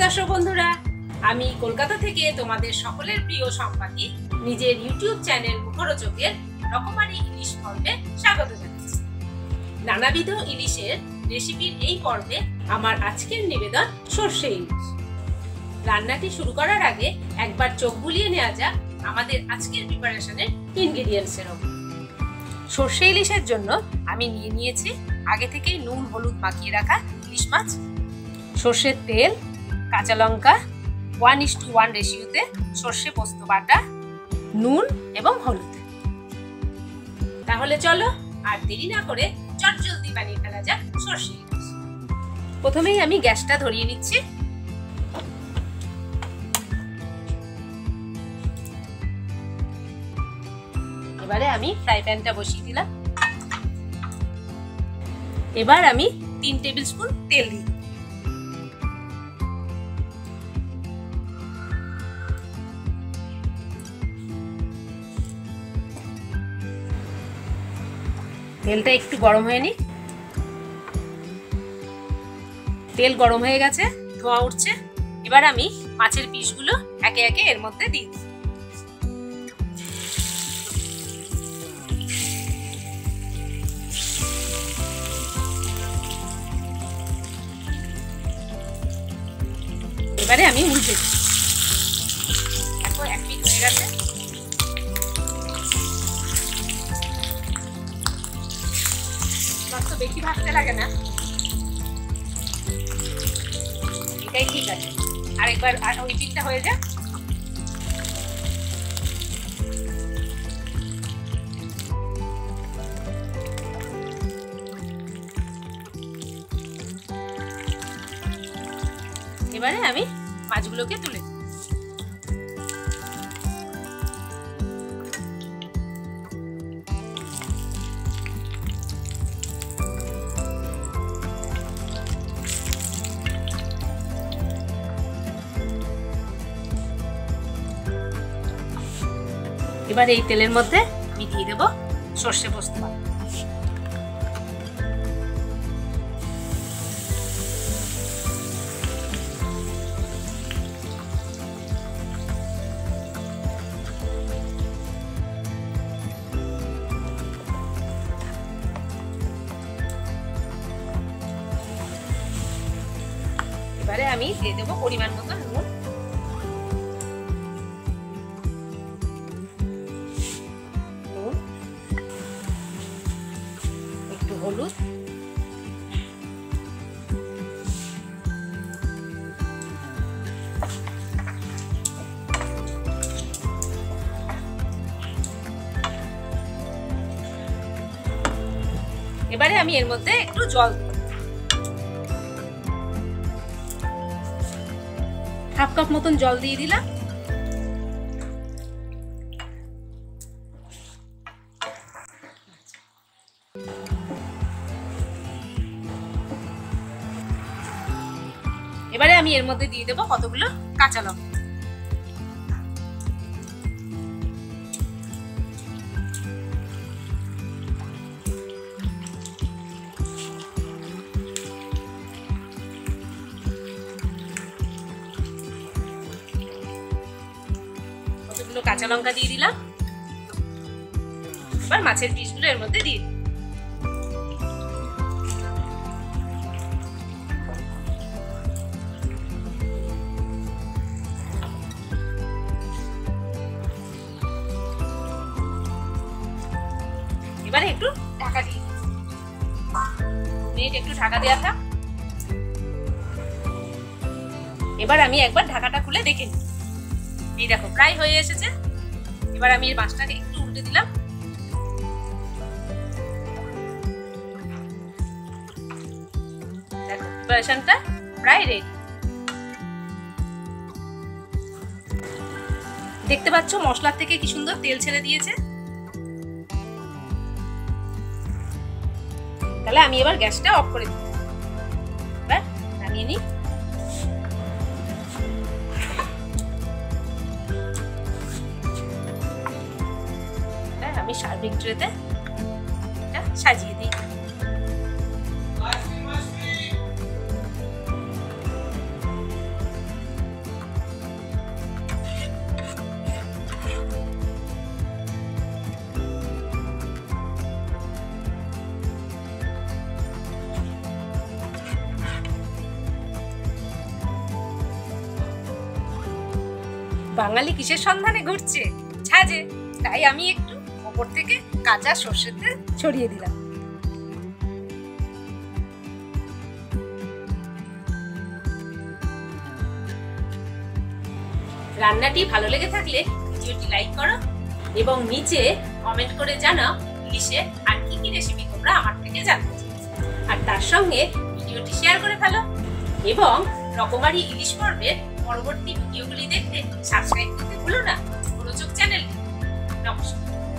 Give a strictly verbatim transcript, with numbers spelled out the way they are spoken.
দর্শক বন্ধুরা, আমি কলকাতা থেকে তোমাদের সকলের প্রিয় সম্পাদক নিজের ইউটিউব চ্যানেল মুখরোচকের রকমারি ইলিশ পর্বে স্বাগত জানাচ্ছি। নানাবিধ ইলিশের রেসিপির এই পর্বে আমার আজকের নিবেদন সর্ষে ইলিশ। রান্নাটি শুরু করার আগে একবার চোখ বুলিয়ে নেওয়া যাক আমাদের আজকের প্রিপারেশনের ইনগ্রেডিয়েন্টসের ওপর। সর্ষে ইলিশের জন্য আমি নিয়ে নিয়েছি আগে থেকেই নুন হলুদ মাখিয়ে রাখা ইলিশ মাছ, সর্ষের তেল, কাঁচা লঙ্কা, ওয়ান ইস টু ওয়ান রেশিওতে সর্ষে পোস্ত বাটা, নুন এবং হলুদ। তাহলে চলো আর দেরি না করে চটজলদি বানিয়ে ফেলা যাক সর্ষে ইলিশ। প্রথমেই আমি গ্যাসটা ধরিয়ে নিচ্ছি। এবারে আমি ফ্রাই প্যানটা বসিয়ে দিলাম। এবার আমি তিন টেবিল স্পুন তেল দিই। তেলটা একটু গরম হয়ে নি। তেল গরম হয়ে গেছে, ধোঁয়া উঠছে। এবার আমি মাছের পিসগুলো একে একে এর মধ্যে দিই। এবারে আমি উল্টে দিই। দেখো এক পিস হয়ে গেছে। তো বেশি ভাজতে লাগে না, এটাই ঠিক আছে। আরেকবার ওই পিসটা হয়ে যায়। এবারে আমি মাছগুলোকে তুলে দিই। এবার এই তেলের মধ্যে আমি দিয়ে দেব সর্ষে পোস্ত বাটা। এবারে আমি দিয়ে দেব পরিমাণ মতো নুন, হলুদ, এবারে আমি এর মধ্যে একটু জল দেব। হাফ কাপ মতন জল দিয়ে দিলাম। এবারে আমি এর মধ্যে দিয়ে দেবো কতগুলো কাঁচা লঙ্কা। কতগুলো কাঁচা লঙ্কা দিয়ে দিলাম। এবার মাছের পিসগুলো এর মধ্যে দিয়ে দিই। এবারে একটু ঢাকা দিয়ে মিনিট একটু ঢাকা দেওয়া থাক। এবার আমি একবার ঢাকাটা খুলে দেখে নিই। এই দেখো প্রায় হয়ে এসেছে। এবার আমি এর মাছটাকে একটু উল্টে দিলাম। দেখো প্রিপারেশনটা প্রায় রেডি। দেখতে পাচ্ছ মশলার থেকে কি সুন্দর তেল ছেড়ে দিয়েছে। তাহলে আমি এবার গ্যাসটা অফ করে দিই। এবার নামিয়ে নিই। আমি সার্ভিং ট্রেতে এটা সাজিয়ে দিই। বাঙালি কিসের সন্ধানে ঘুরছে? ছাজে। তাই আমি একটু ওপর থেকে কাঁচা সর্ষের তেল ছড়িয়ে দিলাম। রান্নাটি ভালো লেগে থাকলে ভিডিওটি লাইক করো এবং নিচে কমেন্ট করে জানাও ইলিশের আর কি কি রেসিপি তোমরা আমার থেকে জানতে চাও। আর তার সঙ্গে ভিডিওটি শেয়ার করে ফেলো এবং রকমারি ইলিশ পর্বের পরবর্তী ভিডিওগুলি দেখতে সাবস্ক্রাইব করতে ভুলো না মুখরোচক চ্যানেলটি। নমস্কার।